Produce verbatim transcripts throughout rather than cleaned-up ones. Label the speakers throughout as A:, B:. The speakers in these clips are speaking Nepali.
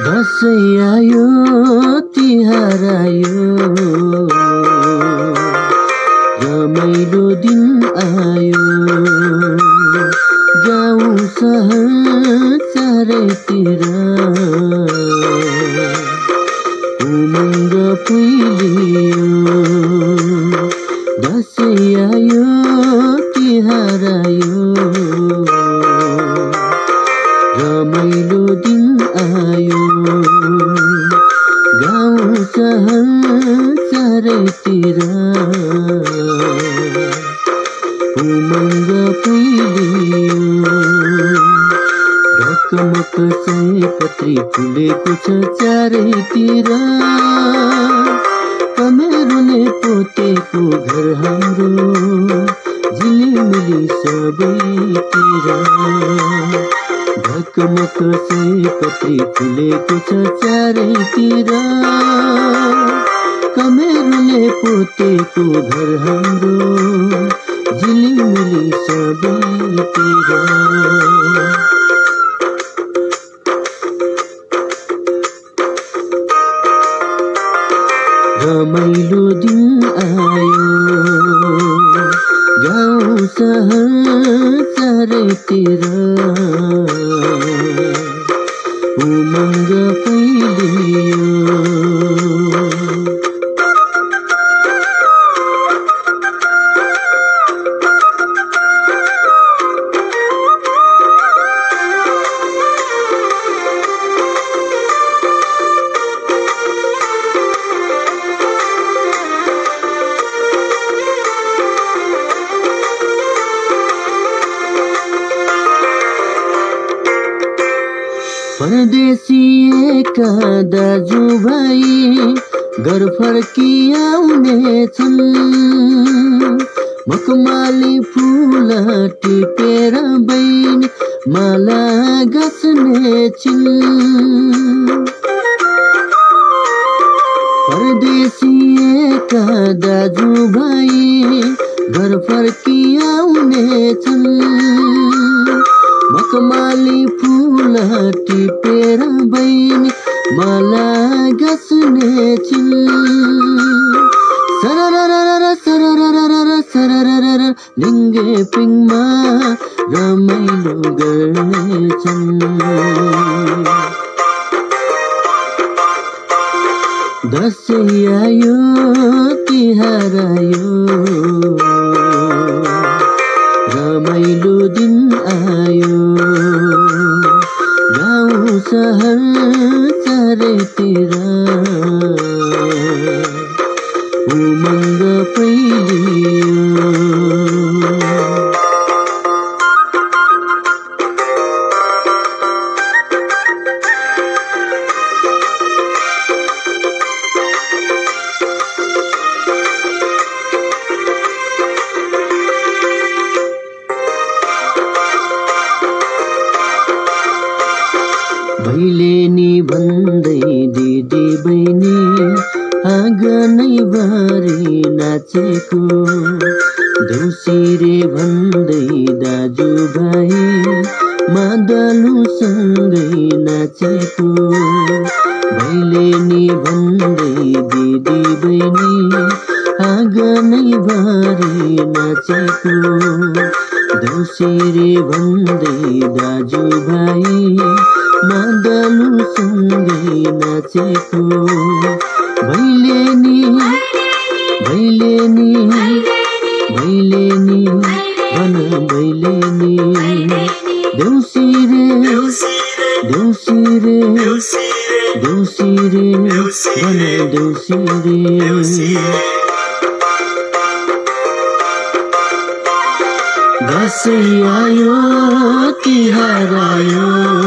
A: दसैँ आयो तिहार आयो रमाइलो दिन आयो गाउँ सहर चारैतिर उमङ्ग फुलियो दसैँ आयो तिहार आयो रमाइलो दिन आयो गाउँ सहर चारैतिर उमङ्ग फुलियो ढकमक सयपत्री फुलेको छ चारैतिर कमेरोले पोतेको घर हाम्रो झिलिमिली सबैतिर ढकमक सयपत्री फुलेको छ चारैतिर कमेरोले पोतेको घर हाम्रो झिलिमिली सबैतिर रमाइलो दिन आयो गाउँ सहर चारैतिर उमङ्ग फैलियो परदेशिएका दाजुभाइ घर फर्किआउने छन् मखमली फुल टिपेर बहिनी माला गाँच्ने छिन् परदेशिएका दाजुभाइ घर फर्किआउने छन् मखमली फुल टिपेर बहिनी माला गाँच्ने छिन् सररररर सररररर सरररर लिङ्गे पिङमा रमाइलो गर्नेछन् दसैँ आयो तिहार आयो रमाइलो दिन आयो गाउँ सहर चारैतिर उमङ्ग फैलियो भैलेनी भन्दै दिदी बहिनी आँगनै भरि नाचेको देउसिरे भन्दै दाजुभाइ मादलुसँगै नाचेको भैलेनी भन्दै दिदी बहिनी आँगनै भरि नाचेको देउसिरे भन्दै दाजुभाइ मादलुसँगै नाचेको भैलेनी भैलेनी भैलेनी भन भैलेनी देउसिरे देउसिरे देउसिरे भन देउसिरे दसैँ आयो तिहार आयो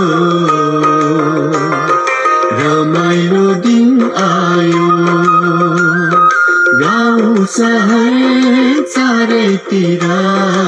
A: रमाइलो दिन आयो गाउँ सहर चारैतिर